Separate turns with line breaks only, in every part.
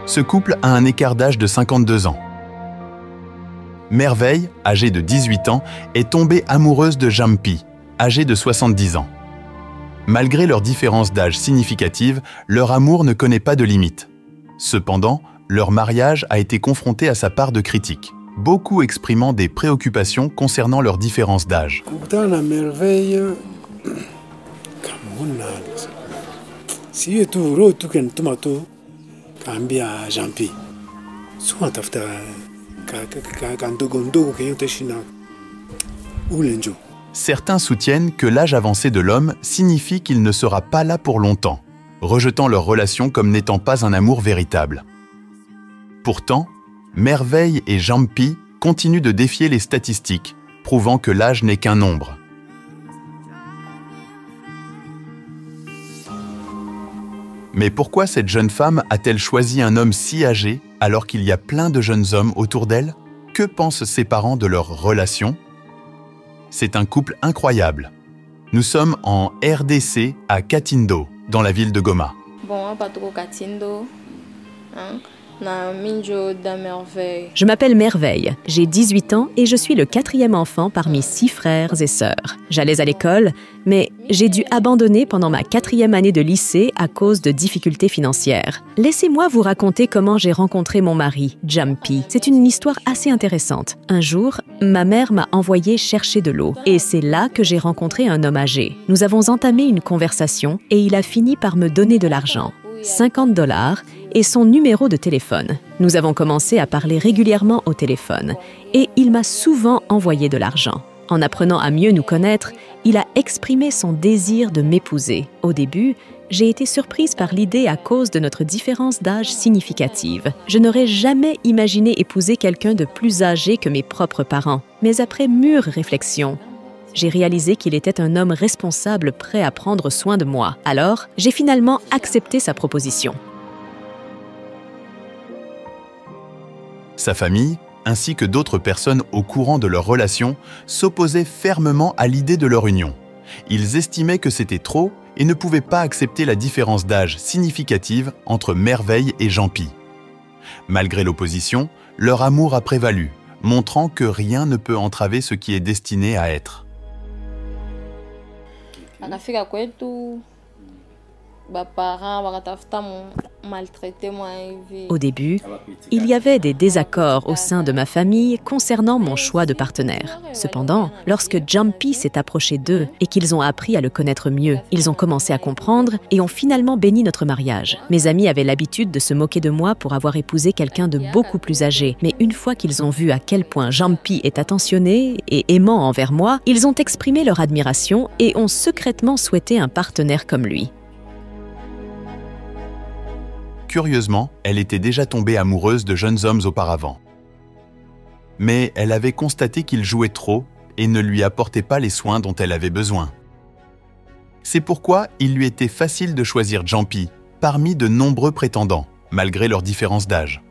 Ce couple a un écart d'âge de 52 ans. Merveille, âgée de 18 ans, est tombée amoureuse de Jampi, âgé de 70 ans. Malgré leur différence d'âge significative, leur amour ne connaît pas de limite. Cependant, leur mariage a été confronté à sa part de critiques, beaucoup exprimant des préoccupations concernant leur différence d'âge. Certains soutiennent que l'âge avancé de l'homme signifie qu'il ne sera pas là pour longtemps, rejetant leur relation comme n'étant pas un amour véritable. Pourtant, Merveille et Jampi continuent de défier les statistiques, prouvant que l'âge n'est qu'un nombre. Mais pourquoi cette jeune femme a-t-elle choisi un homme si âgé alors qu'il y a plein de jeunes hommes autour d'elle? Que pensent ses parents de leur relation? C'est un couple incroyable. Nous sommes en RDC à Katindo, dans la ville de Goma.
Bon, pas trop Katindo.
Je m'appelle Merveille, j'ai 18 ans et je suis le 4e enfant parmi 6 frères et sœurs. J'allais à l'école, mais j'ai dû abandonner pendant ma 4e année de lycée à cause de difficultés financières. Laissez-moi vous raconter comment j'ai rencontré mon mari, Jampi. C'est une histoire assez intéressante. Un jour, ma mère m'a envoyé chercher de l'eau et c'est là que j'ai rencontré un homme âgé. Nous avons entamé une conversation et il a fini par me donner de l'argent. $50 et son numéro de téléphone. Nous avons commencé à parler régulièrement au téléphone et il m'a souvent envoyé de l'argent. En apprenant à mieux nous connaître, il a exprimé son désir de m'épouser. Au début, j'ai été surprise par l'idée à cause de notre différence d'âge significative. Je n'aurais jamais imaginé épouser quelqu'un de plus âgé que mes propres parents. Mais après mûre réflexion, j'ai réalisé qu'il était un homme responsable prêt à prendre soin de moi. Alors, j'ai finalement accepté sa proposition.
Sa famille, ainsi que d'autres personnes au courant de leur relation, s'opposaient fermement à l'idée de leur union. Ils estimaient que c'était trop et ne pouvaient pas accepter la différence d'âge significative entre Merveille et Jampi. Malgré l'opposition, leur amour a prévalu, montrant que rien ne peut entraver ce qui est destiné à être.
Au début, il y avait des désaccords au sein de ma famille concernant mon choix de partenaire. Cependant, lorsque Jampi s'est approché d'eux et qu'ils ont appris à le connaître mieux, ils ont commencé à comprendre et ont finalement béni notre mariage. Mes amis avaient l'habitude de se moquer de moi pour avoir épousé quelqu'un de beaucoup plus âgé. Mais une fois qu'ils ont vu à quel point Jampi est attentionné et aimant envers moi, ils ont exprimé leur admiration et ont secrètement souhaité un partenaire comme lui.
Curieusement, elle était déjà tombée amoureuse de jeunes hommes auparavant. Mais elle avait constaté qu'il jouait trop et ne lui apportait pas les soins dont elle avait besoin. C'est pourquoi il lui était facile de choisir Jampi parmi de nombreux prétendants, malgré leur différence d'âge.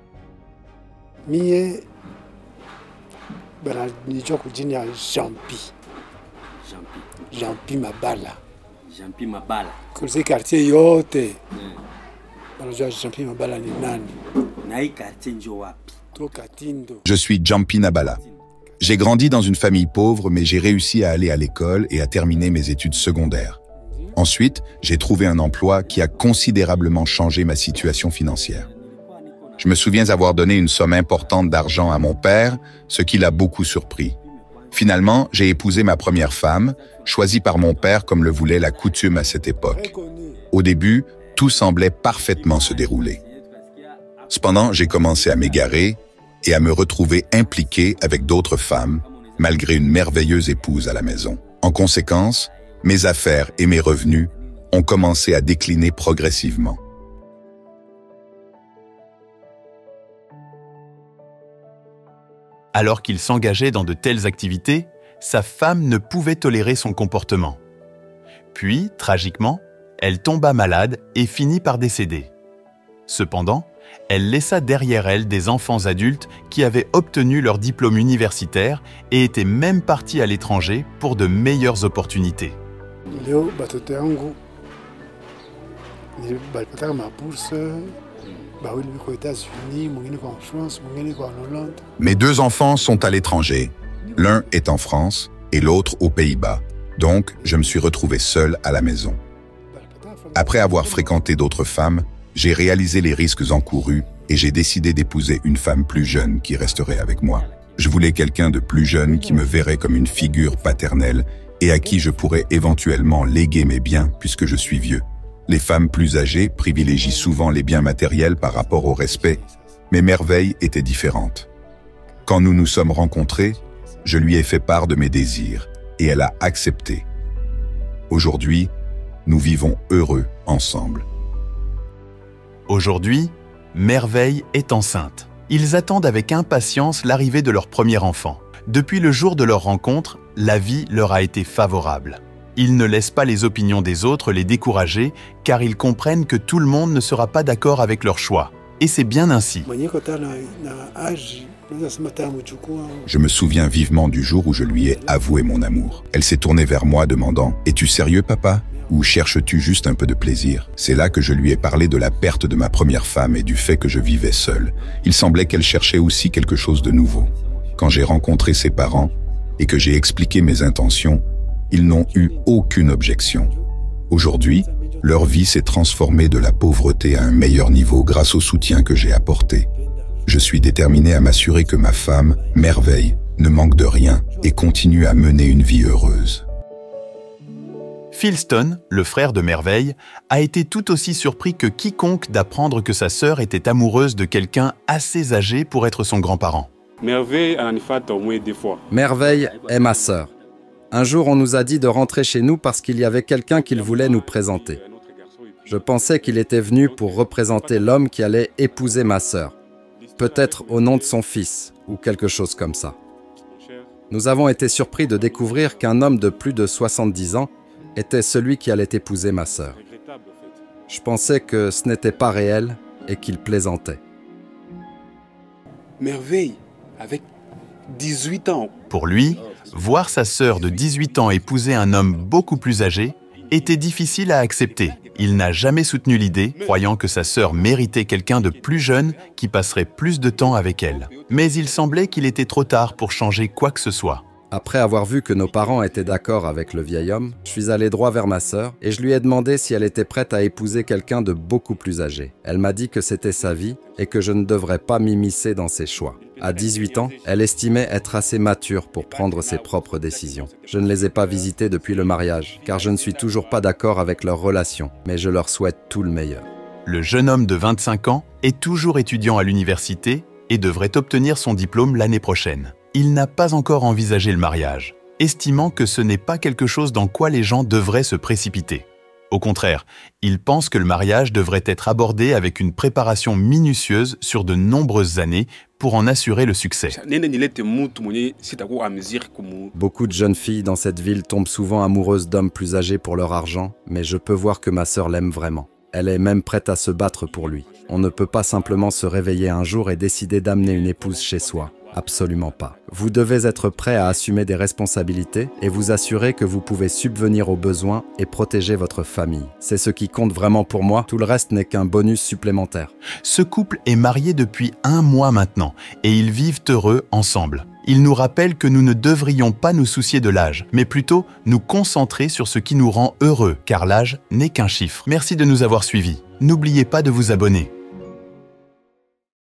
Je suis Jampi Nabala. J'ai grandi dans une famille pauvre, mais j'ai réussi à aller à l'école et à terminer mes études secondaires. Ensuite, j'ai trouvé un emploi qui a considérablement changé ma situation financière. Je me souviens avoir donné une somme importante d'argent à mon père, ce qui l'a beaucoup surpris. Finalement, j'ai épousé ma première femme, choisie par mon père comme le voulait la coutume à cette époque. Au début, tout semblait parfaitement se dérouler. Cependant, j'ai commencé à m'égarer et à me retrouver impliqué avec d'autres femmes, malgré une merveilleuse épouse à la maison. En conséquence, mes affaires et mes revenus ont commencé à décliner progressivement.
Alors qu'il s'engageait dans de telles activités, sa femme ne pouvait tolérer son comportement. Puis, tragiquement, elle tomba malade et finit par décéder. Cependant, elle laissa derrière elle des enfants adultes qui avaient obtenu leur diplôme universitaire et étaient même partis à l'étranger pour de meilleures opportunités.
Mes 2 enfants sont à l'étranger. L'un est en France et l'autre aux Pays-Bas. Donc, je me suis retrouvé seul à la maison. Après avoir fréquenté d'autres femmes, j'ai réalisé les risques encourus et j'ai décidé d'épouser une femme plus jeune qui resterait avec moi. Je voulais quelqu'un de plus jeune qui me verrait comme une figure paternelle et à qui je pourrais éventuellement léguer mes biens puisque je suis vieux. Les femmes plus âgées privilégient souvent les biens matériels par rapport au respect, mais Merveille était différente. Quand nous nous sommes rencontrés, je lui ai fait part de mes désirs et elle a accepté. Aujourd'hui, nous vivons heureux ensemble.
Aujourd'hui, Merveille est enceinte. Ils attendent avec impatience l'arrivée de leur premier enfant. Depuis le jour de leur rencontre, la vie leur a été favorable. Ils ne laissent pas les opinions des autres les décourager, car ils comprennent que tout le monde ne sera pas d'accord avec leur choix. Et c'est bien ainsi.
Je me souviens vivement du jour où je lui ai avoué mon amour. Elle s'est tournée vers moi demandant « Es-tu sérieux, papa ? Ou cherches-tu juste un peu de plaisir ?» C'est là que je lui ai parlé de la perte de ma première femme et du fait que je vivais seul. Il semblait qu'elle cherchait aussi quelque chose de nouveau. Quand j'ai rencontré ses parents et que j'ai expliqué mes intentions, ils n'ont eu aucune objection. Aujourd'hui, leur vie s'est transformée de la pauvreté à un meilleur niveau grâce au soutien que j'ai apporté. Je suis déterminé à m'assurer que ma femme, Merveille, ne manque de rien et continue à mener une vie heureuse.
Phil Stone, le frère de Merveille, a été tout aussi surpris que quiconque d'apprendre que sa sœur était amoureuse de quelqu'un assez âgé pour être son grand-parent.
Merveille en a fait au moins 2 fois.
Merveille est ma sœur. Un jour, on nous a dit de rentrer chez nous parce qu'il y avait quelqu'un qu'il voulait nous présenter. Je pensais qu'il était venu pour représenter l'homme qui allait épouser ma sœur. Peut-être au nom de son fils, ou quelque chose comme ça. Nous avons été surpris de découvrir qu'un homme de plus de 70 ans était celui qui allait épouser ma sœur. Je pensais que ce n'était pas réel et qu'il plaisantait.
Merveille, avec 18 ans.
Pour lui, voir sa sœur de 18 ans épouser un homme beaucoup plus âgé était difficile à accepter. Il n'a jamais soutenu l'idée, croyant que sa sœur méritait quelqu'un de plus jeune qui passerait plus de temps avec elle. Mais il semblait qu'il était trop tard pour changer quoi que ce soit.
Après avoir vu que nos parents étaient d'accord avec le vieil homme, je suis allé droit vers ma sœur et je lui ai demandé si elle était prête à épouser quelqu'un de beaucoup plus âgé. Elle m'a dit que c'était sa vie et que je ne devrais pas m'immiscer dans ses choix. À 18 ans, elle estimait être assez mature pour prendre ses propres décisions. Je ne les ai pas visitées depuis le mariage, car je ne suis toujours pas d'accord avec leur relation, mais je leur souhaite tout le meilleur.
Le jeune homme de 25 ans est toujours étudiant à l'université et devrait obtenir son diplôme l'année prochaine. Il n'a pas encore envisagé le mariage, estimant que ce n'est pas quelque chose dans quoi les gens devraient se précipiter. Au contraire, il pense que le mariage devrait être abordé avec une préparation minutieuse sur de nombreuses années pour en assurer le succès.
Beaucoup de jeunes filles dans cette ville tombent souvent amoureuses d'hommes plus âgés pour leur argent, mais je peux voir que ma sœur l'aime vraiment. Elle est même prête à se battre pour lui. On ne peut pas simplement se réveiller un jour et décider d'amener une épouse chez soi. Absolument pas. Vous devez être prêt à assumer des responsabilités et vous assurer que vous pouvez subvenir aux besoins et protéger votre famille. C'est ce qui compte vraiment pour moi, tout le reste n'est qu'un bonus supplémentaire.
Ce couple est marié depuis 1 mois maintenant et ils vivent heureux ensemble. Il nous rappelle que nous ne devrions pas nous soucier de l'âge, mais plutôt nous concentrer sur ce qui nous rend heureux, car l'âge n'est qu'un chiffre. Merci de nous avoir suivis. N'oubliez pas de vous abonner.